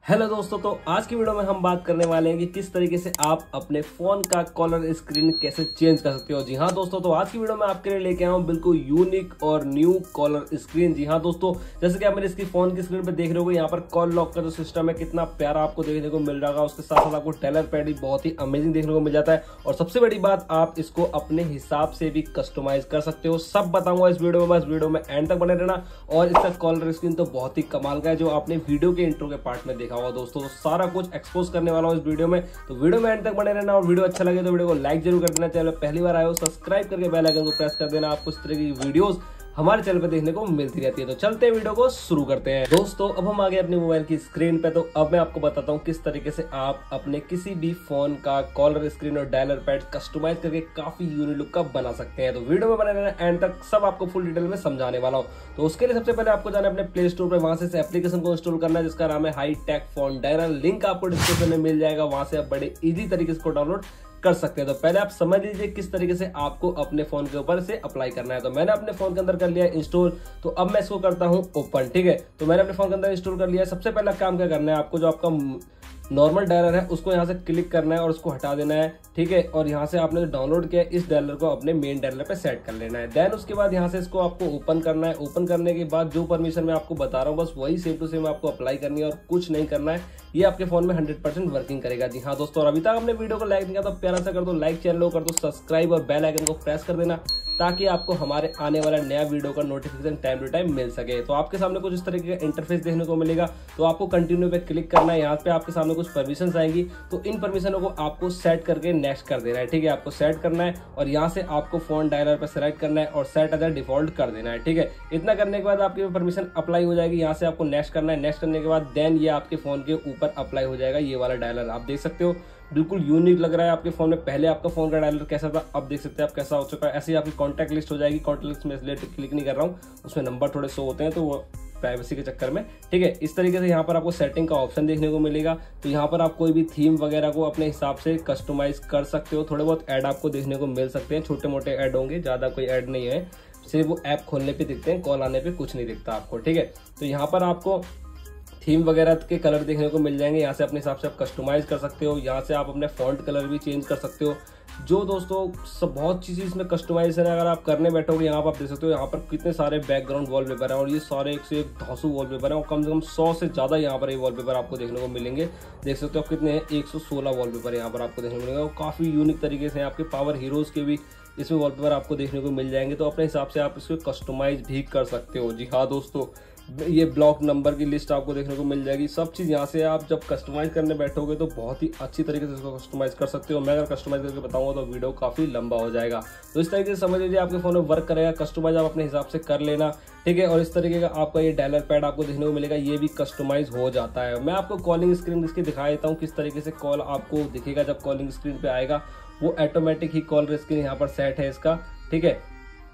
Hello दोस्तों, तो आज की वीडियो में हम बात करने वाले हैं कि किस तरीके से आप अपने फोन का कॉलर स्क्रीन कैसे चेंज कर सकते हो। जी हाँ दोस्तों, तो आज की वीडियो में आपके लिए लेके आया हूँ बिल्कुल यूनिक और न्यू कॉलर स्क्रीन। जी हाँ दोस्तों, जैसे कि आप मेरे इसकी फोन की स्क्रीन पे देख रहे हो, यहाँ पर कॉल लॉक का जो सिस्टम है कितना प्यारा आपको देखने को मिल रहा है। उसके साथ साथ आपको टेलर पैड भी बहुत ही अमेजिंग देखने को मिल जाता है और सबसे बड़ी बात, आप इसको अपने हिसाब से भी कस्टमाइज कर सकते हो। सब बताऊंगा इस वीडियो में, बस वीडियो में एंड तक बने रहना। और इसका कॉलर स्क्रीन तो बहुत ही कमाल का है, जो आपने वीडियो के इंट्रो के पार्ट में देखा होगा दोस्तों। तो सारा कुछ एक्सपोज करने वाला हूं इस वीडियो में, तो वीडियो में एंड तक बने रहना। और वीडियो अच्छा लगे तो वीडियो को लाइक जरूर कर देना। चैनल पहली बार आए हो सब्सक्राइब करके बेल आइकन को प्रेस कर देना। आपको इस तरह की वीडियोस हमारे चैनल पे देखने को मिलती रहती है। तो चलते हैं, वीडियो को शुरू करते हैं। दोस्तों अब हम आ गए अपने मोबाइल की स्क्रीन पे। तो अब मैं आपको बताता हूँ किस तरीके से आप अपने किसी भी फोन का कॉलर स्क्रीन और डायलर पैड कस्टमाइज करके काफी यूनिक लुक का बना सकते हैं। तो वीडियो में बने रहना एंड तक, सब आपको फुल डिटेल में समझाने वाला हूँ। तो उसके लिए सबसे पहले आपको जाना है अपने प्ले स्टोर पर, वहां से इस एप्लीकेशन को इंस्टॉल करना है जिसका नाम है high tech phone dialer. Link आपको डिस्क्रिप्शन में मिल जाएगा, वहां से आप बड़े इजी तरीके से इसको डाउनलोड कर सकते हैं। तो पहले आप समझ लीजिए किस तरीके से आपको अपने फोन के ऊपर से अप्लाई करना है। तो मैंने अपने फोन के अंदर कर लिया इंस्टॉल, तो अब मैं इसको करता हूं ओपन। ठीक है, तो मैंने अपने फोन के अंदर इंस्टॉल कर लिया। सबसे पहला काम क्या करना है आपको, जो आपका नॉर्मल डायलर है उसको यहाँ से क्लिक करना है और उसको हटा देना है। ठीक है, और यहाँ से आपने जो डाउनलोड किया है इस डायलर को अपने मेन डायलर पे सेट कर लेना है। देन उसके बाद यहाँ से इसको आपको ओपन करना है। ओपन करने के बाद जो परमिशन मैं आपको बता रहा हूँ बस वही सेम टू सेम आपको अप्लाई करनी है और कुछ नहीं करना है। ये आपके फोन में 100% वर्किंग करेगा। जी हाँ दोस्तों, और अभी तक आपने वीडियो को लाइक नहीं किया तो प्यारा सा कर दो लाइक, चैनल को कर दो सब्सक्राइब और बेल आइकन को प्रेस कर देना, ताकि आपको हमारे आने वाला नया वीडियो का नोटिफिकेशन टाइम टू टाइम मिल सके। तो आपके सामने कुछ इस तरीके का इंटरफेस देखने को मिलेगा। तो आपको कंटिन्यू पे क्लिक करना है। यहाँ पे आपके सामने कुछ परमिशंस आएंगी, तो इन परमिशनों को आपको सेट करके नेक्स्ट कर देना है। ठीक है, आपको सेट करना है और यहाँ से आपको फोन डायलर पर सेलेक्ट करना है और सेट एज डिफॉल्ट कर देना है। ठीक है, इतना करने के बाद आपकी परमिशन अप्लाई हो जाएगी। यहाँ से आपको नेक्स्ट करना है। नेक्स्ट करने के बाद देन ये आपके फोन के ऊपर अप्लाई हो जाएगा। ये वाला डायलर आप देख सकते हो, बिल्कुल यूनिक लग रहा है आपके फोन में। पहले आपका फोन का डायलर कैसा था अब देख सकते हैं आप कैसा हो चुका है। ऐसे ही आपकी कॉन्टैक्ट लिस्ट हो जाएगी। कॉन्टैक्ट लिस्ट में इसलिए क्लिक नहीं कर रहा हूँ, उसमें नंबर थोड़े शो होते हैं तो वो प्राइवेसी के चक्कर में। ठीक है, इस तरीके से यहाँ पर आपको सेटिंग का ऑप्शन देखने को मिलेगा। तो यहाँ पर आप कोई भी थीम वगैरह को अपने हिसाब से कस्टमाइज कर सकते हो। थोड़े बहुत ऐड आपको देखने को मिल सकते हैं, छोटे मोटे ऐड होंगे, ज्यादा कोई ऐड नहीं है, सिर्फ वो ऐप खोलने पे दिखते हैं, कॉल आने पे कुछ नहीं दिखता आपको। ठीक है, तो यहाँ पर आपको थीम वगैरह के कलर देखने को मिल जाएंगे। यहाँ से अपने हिसाब से आप कस्टमाइज कर सकते हो। यहाँ से आप अपने फॉन्ट कलर भी चेंज कर सकते हो। जो दोस्तों सब बहुत चीज़ इसमें कस्टमाइजेशन है। अगर आप करने बैठोगे यहाँ पर आप देख सकते हो, यहाँ पर कितने सारे बैकग्राउंड वॉलपेपर हैं और ये सारे एक से एक धांसू वॉलपेपर हैं और कम से कम 100 से ज़्यादा यहाँ पर ये वॉलपेपर आपको देखने को मिलेंगे। देख सकते हो आप कितने हैं, 116 वॉलपेपर यहाँ पर आपको देखने को मिलेंगे और काफ़ी यूनिक तरीके से आपके पावर हीरोज के भी इसमें वॉलपेपर आपको देखने को मिल जाएंगे। तो अपने हिसाब से आप इसको कस्टमाइज भी कर सकते हो। जी हाँ दोस्तों, ये ब्लॉक नंबर की लिस्ट आपको देखने को मिल जाएगी। सब चीज़ यहाँ से आप जब कस्टमाइज करने बैठोगे तो बहुत ही अच्छी तरीके से इसको कस्टमाइज कर सकते हो। मैं अगर कस्टमाइज करके बताऊंगा तो वीडियो काफ़ी लंबा हो जाएगा। तो इस तरीके से समझ लीजिए आपके फोन में वर्क करेगा। कस्टमाइज आप अपने हिसाब से कर लेना। ठीक है, और इस तरीके का आपका ये डायलर पैड आपको देखने को मिलेगा, ये भी कस्टमाइज हो जाता है। मैं आपको कॉलिंग स्क्रीन इसकी दिखा देता हूँ किस तरीके से कॉल आपको दिखेगा जब कॉलिंग स्क्रीन पे आएगा। वो ऑटोमेटिक ही कॉल स्क्रीन यहाँ पर सेट है इसका। ठीक है,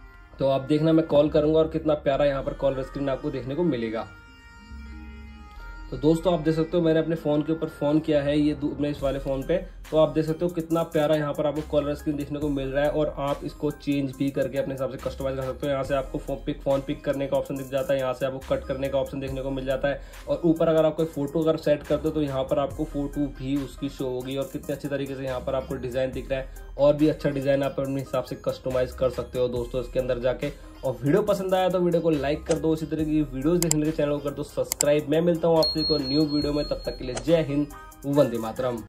तो आप देखना मैं कॉल करूंगा और कितना प्यारा यहाँ पर कॉल स्क्रीन आपको देखने को मिलेगा। तो दोस्तों आप देख सकते हो मैंने अपने फोन के ऊपर फोन किया है, ये मैं इस वाले फोन पे, तो आप देख सकते हो कितना प्यारा यहाँ पर आपको कॉलर स्क्रीन देखने को मिल रहा है। और आप इसको चेंज भी करके अपने हिसाब से कस्टमाइज कर सकते हो। यहाँ से आपको फोन पिक करने का ऑप्शन दिख जाता है, यहाँ से आपको कट करने का ऑप्शन देखने को मिल जाता है। और ऊपर अगर आप कोई फोटो अगर सेट करते हो तो यहाँ पर आपको फोटो भी उसकी शो होगी और कितने अच्छे तरीके से यहाँ पर आपको डिजाइन दिख रहा है। और भी अच्छा डिजाइन आप अपने हिसाब से कस्टमाइज कर सकते हो दोस्तों इसके अंदर जाके। और वीडियो पसंद आया तो वीडियो को लाइक कर दो, इसी तरह की वीडियोस देखने के चैनल को कर दो सब्सक्राइब। मैं मिलता हूँ आपसे एक न्यू वीडियो में, तब तक के लिए जय हिंद, वंदे मातरम।